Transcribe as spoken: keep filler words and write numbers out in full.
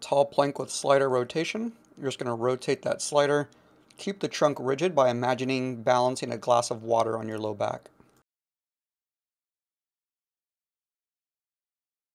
tall plank with slider rotation. You're just going to rotate that slider. Keep the trunk rigid by imagining balancing a glass of water on your low back.